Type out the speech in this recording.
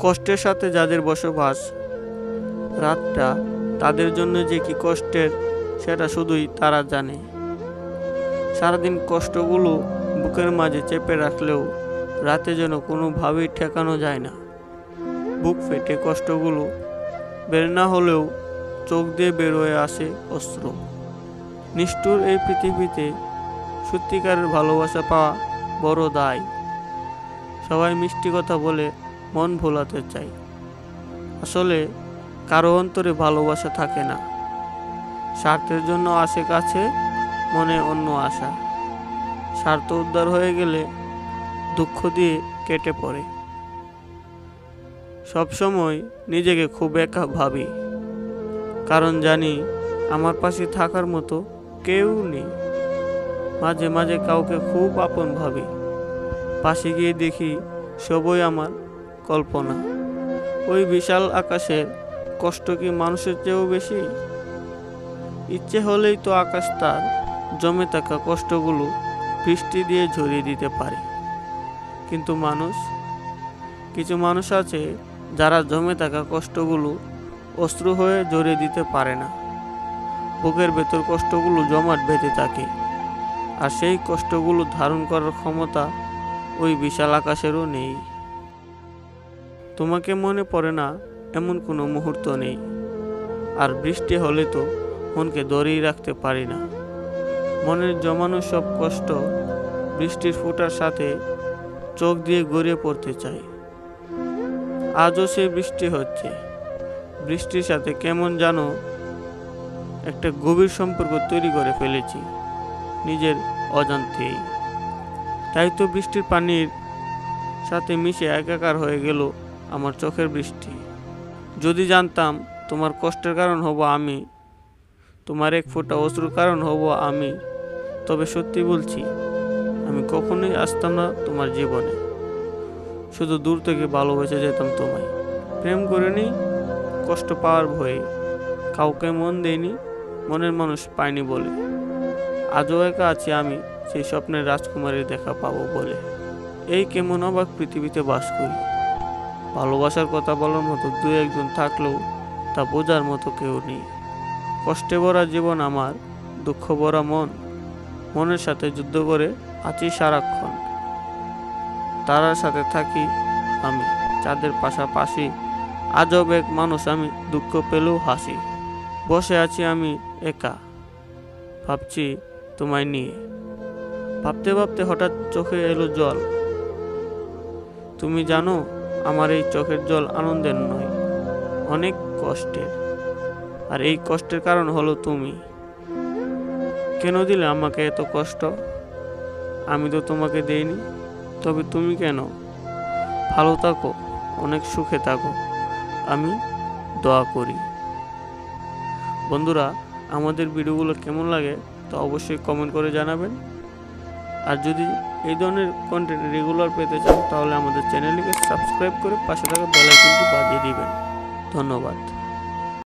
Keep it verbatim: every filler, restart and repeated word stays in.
কষ্টের সাথে যাদের বসবাস, রাতটা তাদের জন্য যে কি কষ্টের সেটা শুধুই তারা জানে। সারাদিন কষ্টগুলো বুকের মাঝে চেপে রাখলেও রাতে যেন কোনোভাবেই ঠেকানো যায় না। বুক ফেটে কষ্টগুলো বের না হলেও চোখ দিয়ে বের হয়ে আসে অশ্রু। নিষ্ঠুর এই পৃথিবীতে সত্যিকারের ভালোবাসা পাওয়া বড় দায়। সবাই মিষ্টি কথা বলে মন ভোলাতে চায়, আসলে কারো অন্তরে ভালোবাসা থাকে না। স্বার্থের জন্য আসে কাছে, মনে অন্য আশা। স্বার্থ উদ্ধার হয়ে গেলে দুঃখ দিয়ে কেটে পড়ে। সবসময় নিজেকে খুব একা ভাবি, কারণ জানি আমার পাশে থাকার মতো কেউ নেই। মাঝে মাঝে কাউকে খুব আপন ভাবি, পাশে গিয়ে দেখি সবই আমার কল্পনা। ওই বিশাল আকাশের কষ্ট কি মানুষের চেয়েও বেশি? ইচ্ছে হলেই তো আকাশ তার জমে থাকা কষ্টগুলো বৃষ্টি দিয়ে ঝরিয়ে দিতে পারে, কিন্তু মানুষ, কিছু মানুষ আছে যারা জমে থাকা কষ্টগুলো অশ্রু হয়ে ঝরিয়ে দিতে পারে না। বুকের ভেতর কষ্টগুলো জমাট বেঁধে থাকে, আর সেই কষ্টগুলো ধারণ করার ক্ষমতা ওই বিশাল আকাশেরও নেই। তোমাকে মনে পড়ে না এমন কোনো মুহূর্ত নেই, আর বৃষ্টি হলে তো মনকে ধরেই রাখতে পারি না। মনের জমানো সব কষ্ট বৃষ্টির ফোঁটার সাথে চোখ দিয়ে গড়িয়ে পড়তে চাই। আজও সে বৃষ্টি হচ্ছে, বৃষ্টির সাথে কেমন জানো একটা গভীর সম্পর্ক তৈরি করে ফেলেছি নিজের অজান্তেই। তাই তো বৃষ্টির পানির সাথে মিশে একাকার হয়ে গেল আমার চোখের বৃষ্টি। যদি জানতাম তোমার কষ্টের কারণ হব আমি, তোমার এক ফোঁটা অশ্রুর কারণ হব আমি, তবে সত্যি বলছি আমি কখনোই আসতাম না তোমার জীবনে। শুধু দূর থেকে ভালোবেসে যেতাম তোমায়। প্রেম করিনি কষ্ট পাওয়ার ভয়ে, কাউকে মন দেয়নি মনের মানুষ পাইনি বলে। আজও একা আছি আমি সেই স্বপ্নের রাজকুমারীর দেখা পাবো বলে। এই কেমন অবাক পৃথিবীতে বাস করি। ভালোবাসার কথা বলার মতো দু একজন থাকলেও তা বোঝার মতো কেউ নেই। কষ্টে ভরা জীবন আমার, দুঃখ ভরা মন, মনের সাথে যুদ্ধ করে আছি সারাক্ষণ। তারার সাথে থাকি আমি, চাঁদের পাশাপাশি। আজব এক মানুষ আমি, দুঃখ পেলেও হাসি। বসে আছি আমি একা, ভাবছি তোমায় নিয়ে। ভাবতে ভাবতে হঠাৎ চোখে এলো জল। তুমি জানো আমার এই চোখের জল আনন্দের নয়, অনেক কষ্টের। আর এই কষ্টের কারণ হলো তুমি। কেন দিলে আমাকে এত কষ্ট? আমি তো তোমাকে দেইনি, তবে তুমি কেন? ভালো থাকো, অনেক সুখে থাকো, আমি দোয়া করি। বন্ধুরা, আমাদের ভিডিওগুলো কেমন লাগে তা অবশ্যই কমেন্ট করে জানাবেন। আর যদি এই ধরনের কন্টেন্ট রেগুলার পেতে চান তাহলে আমাদের চ্যানেলটিকে সাবস্ক্রাইব করে পাশে থাকা বেল আইকনটি বাজিয়ে দিবেন। ধন্যবাদ।